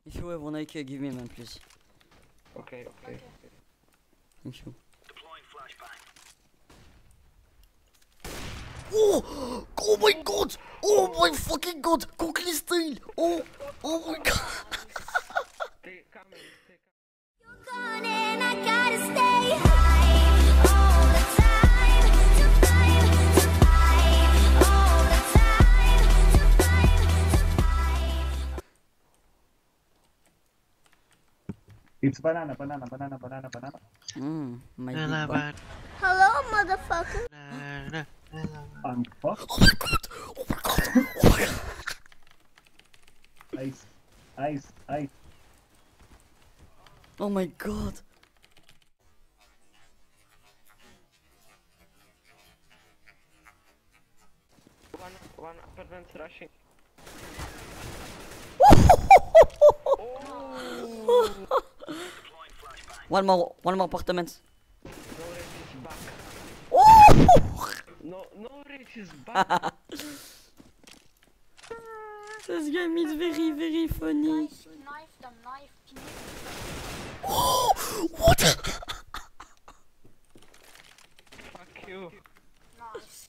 If you have one IQ, give me man, please. Okay. Thank you. Oh! Oh my god! Oh my fucking god! Cookly style! Oh! Oh my god! They coming. Gone and I gotta stay high all the time to find all the time to find. It's banana. My big bad. Hello, motherfucker. And fuck. Oh my god! Oh my god! Oh my god! Ice. Oh my god! One apartment rushing. One more apartment. No Rich is back. This game is very funny. Knife them, knife. What? Fuck you. Nice.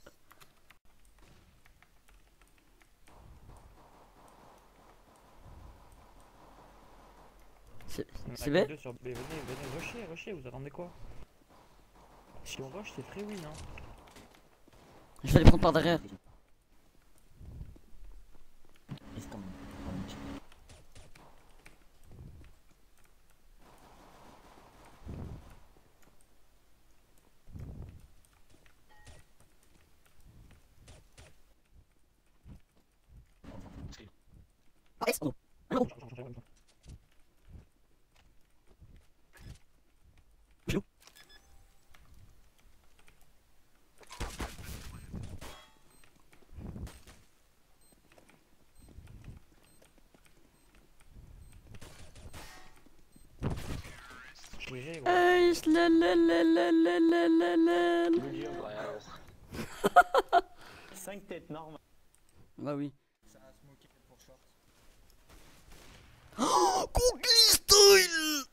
C'est bête? Venez, rusher, vous attendez quoi? Si on rush, c'est free win, hein. Je vais les prendre par derrière. Ace, la. 5 têtes normales. Bah oui. Ça a smoké pour short. Oh, Cookie style!